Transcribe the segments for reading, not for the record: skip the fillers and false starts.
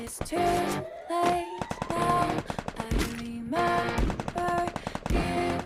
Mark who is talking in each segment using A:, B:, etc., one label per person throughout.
A: It's too late now. I remember you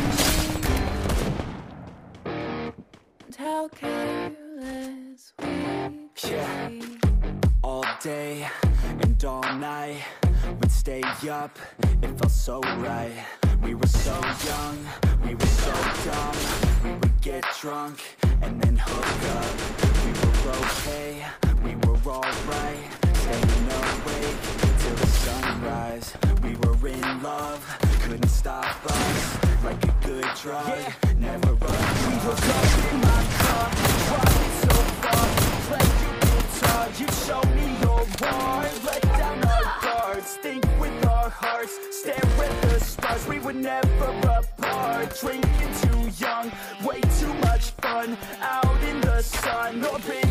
A: and how careless we could be.
B: All day and all night, we'd stay up, it felt so right. We were so young, we were so dumb. We would get drunk and then hook up. We were okay, we were alright, staying awake till the sunrise. We were in love, couldn't stop us, like a good drug, never run. We were up in my car, driving so far, play your guitar, you show me your heart. Let down our guards, think with our hearts, stare at the stars. We were never apart, drinking too young, way too much fun, out in the sun, orbiting